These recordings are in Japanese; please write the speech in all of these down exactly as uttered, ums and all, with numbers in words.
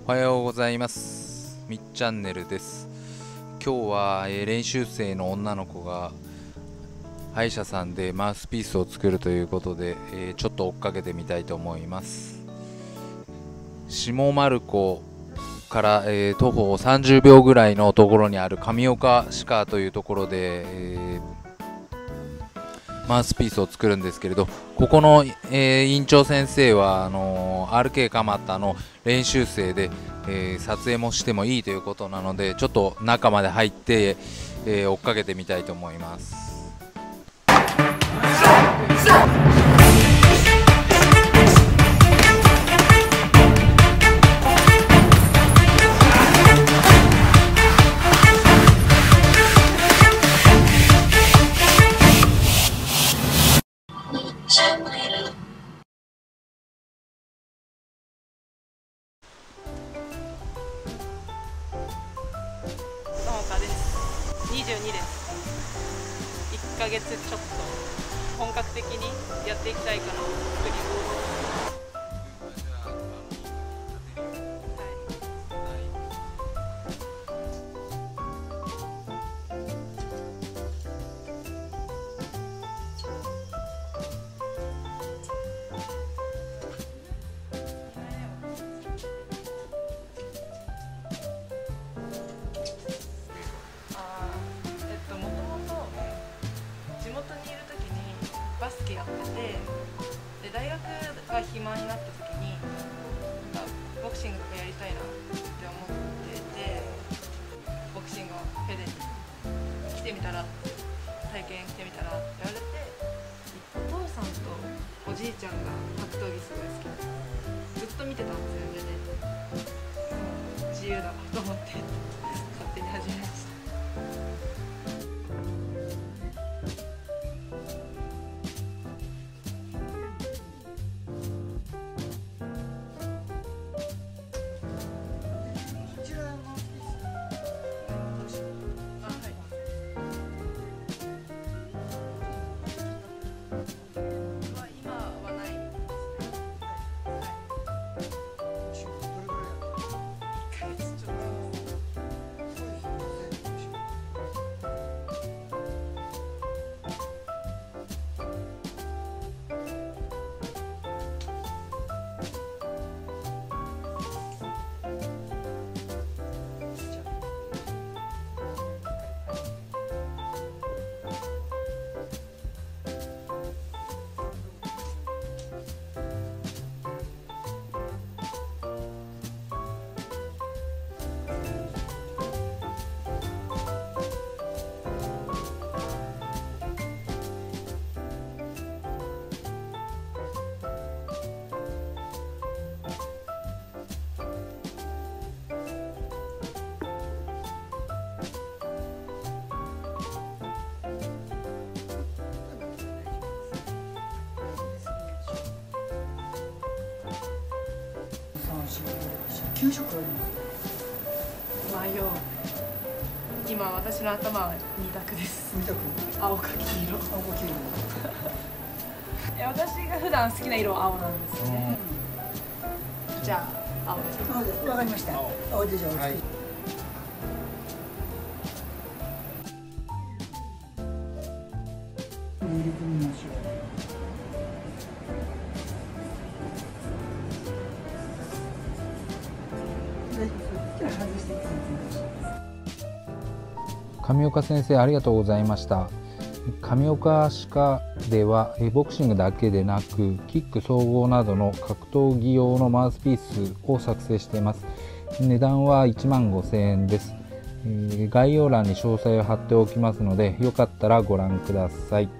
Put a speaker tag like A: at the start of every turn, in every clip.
A: おはようございます。みっチャンネルです。今日は、えー練習生の女の子が歯医者さんでマウスピースを作るということで、えーちょっと追っかけてみたいと思います。下丸子から、えー徒歩さんじゅうびょうぐらいのところにある上岡歯科というところで、えーマウスピースを作るんですけれど、ここの、えー院長先生はあのー、アールケー 蒲田の練習生で、えー撮影もしてもいいということなので、ちょっと中まで入って、えー追っかけてみたいと思います。
B: ともかです。にじゅうにです。いっかげつちょっと本格的にやっていきたいかなと作ります。バスケやってて、で大学が暇になった時になんかボクシングとかやりたいなって思ってて、ボクシングをフェデに来てみたら体験してみたらって言われて、お父さんとおじいちゃんが格闘技すごい好きでずっと見てたんですよ、家で。もう自由だなと思って勝手に始めました。
C: きゅうしょくあります
B: 迷う。今私の頭は二択です。
C: 見たく
B: 青か黄色。
C: 青か黄色
B: いや、私が普段好きな色は青なんですよね。じゃあ青で。
C: 青でわかりました。青でじゃあ、はい、入れてみましょう。
A: 上岡先生、ありがとうございました。上岡歯科ではボクシングだけでなくキック総合などの格闘技用のマウスピースを作成しています。値段はいちまんごせんえんです。概要欄に詳細を貼っておきますので、よかったらご覧ください。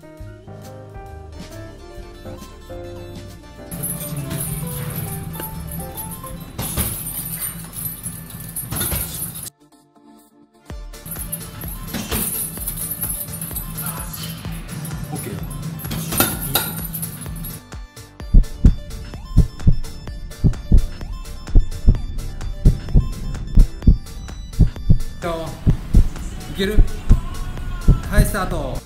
D: いける？はい、スタート。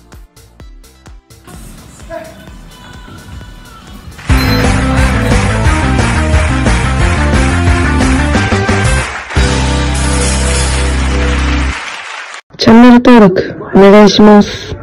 E: チャンネル登録お願いします。